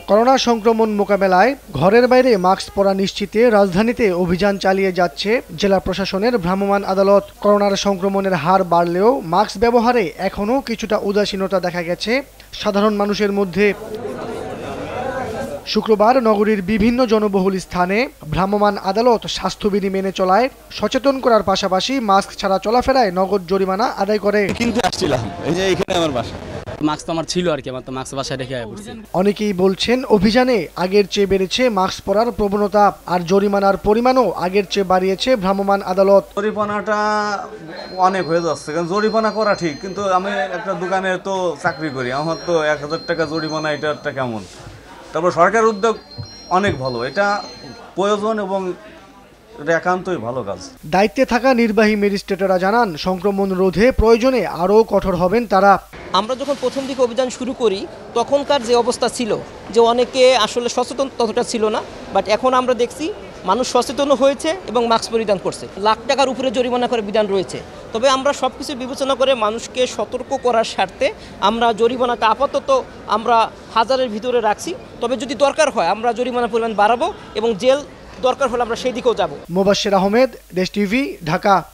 Corona সংক্রমণ মোকাবেলায় ঘরের বাইরে মাস্ক পরা নিশ্চিতে রাজধানীতে অভিযান চালিয়ে যাচ্ছে জেলা প্রশাসনের ভ্রাম্যমাণ আদালত। করোনার সংক্রমণের হার বাড়লেও মাস্ক ব্যবহারে এখনও কিছুটা উদাসীনতা দেখা গেছে সাধারণ মানুষের মধ্যে। শুক্রবার নগরীর বিভিন্ন জনবহুল স্থানে ভ্রাম্যমাণ আদালত স্বাস্থ্যবিধি মেনে চলায় সচেতন করার পাশাপাশি মাস্ক ছাড়া চলাফেরায় নগদ জরিমানা আদায় করে। কিন্তু আসছিলাম এই যে এখানে আমার বাসা, মাস্ক তো আমার ছিল আর কি, আমার তো মাস্ক বাসায় রেখে পড়ছি। অনেকেই বলছেন অভিযানে আগের চেয়ে বেড়েছে মাস্ক পরার প্রবণতা, আর জরিমানার পরিমাণও আগের চেয়ে বাড়িয়েছে ভ্রাম্যমাণ আদালত। জরিমানাটা অনেক হয়ে যাচ্ছে, কারণ জরিমানা করা ঠিক, কিন্তু আমি একটা দোকানে তো চাকরি করি, আমার তো 1000 টাকা জরিমানা, এটা কেমন? তারপর সরকার উদ্যোগ অনেক ভালো, এটা প্রয়োজন এবং এটা একান্তই ভালো কাজ। দায়িত্বে থাকা নির্বাহী ম্যাজিস্ট্রেটরা জানান, সংক্রমণ রোধে প্রয়োজনে আরও কঠোর হবেন তারা। আমরা যখন প্রথম দিকে অভিযান শুরু করি তখনকার যে অবস্থা ছিল যে অনেকে আসলে সচেতন ততটা ছিল না, বাট এখন আমরা দেখছি মানুষ সচেতন হয়েছে এবং মাস্ক পরিধান করছে। লাখ টাকার উপরে জরিমানা করে বিধান রয়েছে। তবে আমরা সব কিছু বিবেচনা করে মানুষকে সতর্ক করার স্বার্থে আমরা জরিমানাটা আপাতত আমরা 1000-এর ভিতরে রাখছি। তবে যদি দরকার হয় আমরা জরিমানার পরিমাণ বাড়াবো এবং জেল দরকার হলে আমরা সেই দিকেও যাব। মোবাশ্বের আহমেদ, দেশ টিভি, ঢাকা।